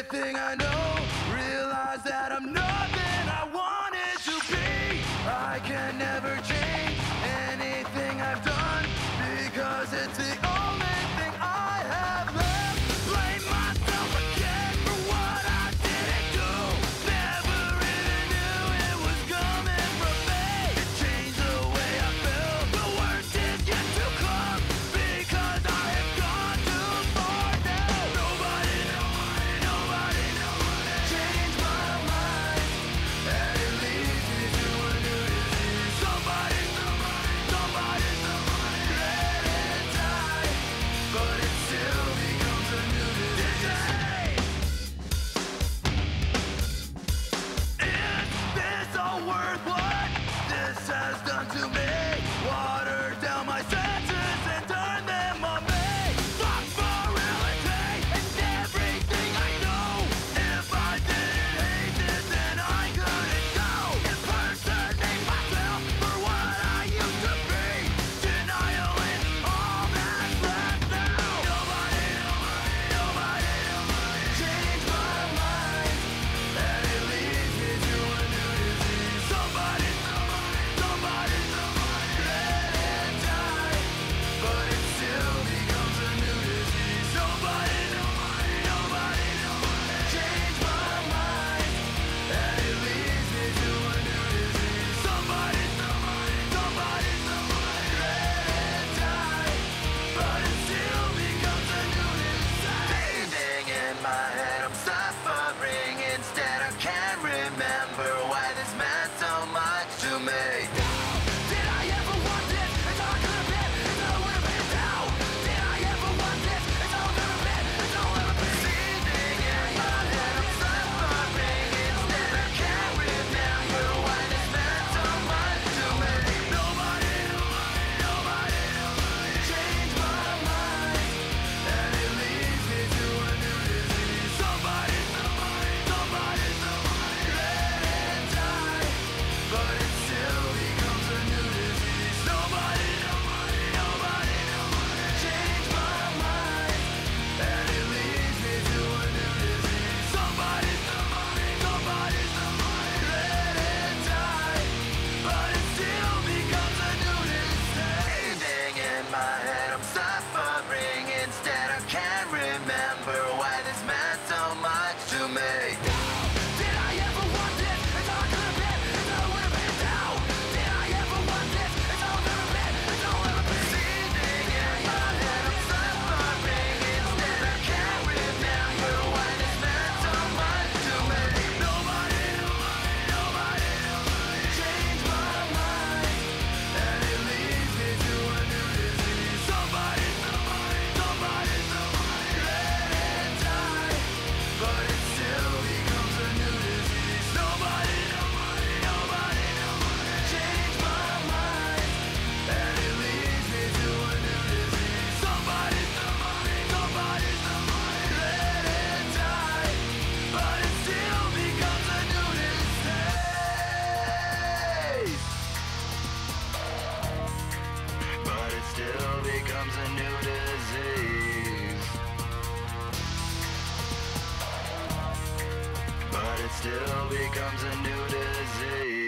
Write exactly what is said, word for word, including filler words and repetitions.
everything I know, realize that I'm nothing I wanted to be. I can never change anything I've done, because it's the only thing I have left. Blame myself again for what I didn't do. Never even knew it was coming from me. It changed the way I feel. The worst is yet to come, because I have gone too far now. Nobody, nobody, nobody, nobody changed my mind, and it leads me to a new disease. Somebody, somebody, somebody, somebody let it die, but it still becomes a new disease. Is this all worth what this has done to me? Watered down my senses and turned them on me. Fuck morality and everything I know. If I didn't hate this, then I couldn't go. Impersonate myself for what I used to be. Denial is all that's left now. Nobody, nobody, nobody, nobody changed my mind, and it leads me to a new disease. Somebody, somebody, somebody, somebody let it die, but it still becomes a new disease. Nobody, nobody, nobody, nobody changed my mind, and it leads me to a new disease. Somebody, somebody, somebody, somebody let it die, but it still becomes a new disease. Breathing in my head, I'm suffering instead. I can't remember why this meant so much to me. Did I ever want this? It's all I could have been. It's all I would have been now. Did I ever want this? It's all I've ever been. It's all I'll ever be. Breathing in my head, I'm suffering instead. I can't remember why this meant so much to me. Nobody, nobody, nobody, nobody changed my mind, and it leads me to a new disease. Somebody, somebody, somebody, somebody let it die, but it still becomes a new disease. Nobody, nobody, nobody, nobody changed my mind, and it leads me to a new disease. Somebody, somebody, somebody, somebody let it die, but it still becomes a new disease. Breathing in my head, I'm suffering instead. I can't remember why this meant so much to me. Did I ever want this? It's all I could have been. It's all I would have been now. Did I ever want this? It's all I've ever been. It's all I'll ever be. Breathing in my head, I'm suffering instead. I can't remember why this meant so much to me. Nobody, nobody, nobody, nobody changed my mind, and it leads me to a new disease. Somebody, somebody, somebody, somebody let it die, but it still becomes a new disease. Nobody, nobody, nobody, nobody changed my mind, and it leads me to a new disease. Somebody, somebody, somebody, somebody let it die, but it still becomes a new disease. But it still becomes a new disease. But it still becomes a new disease.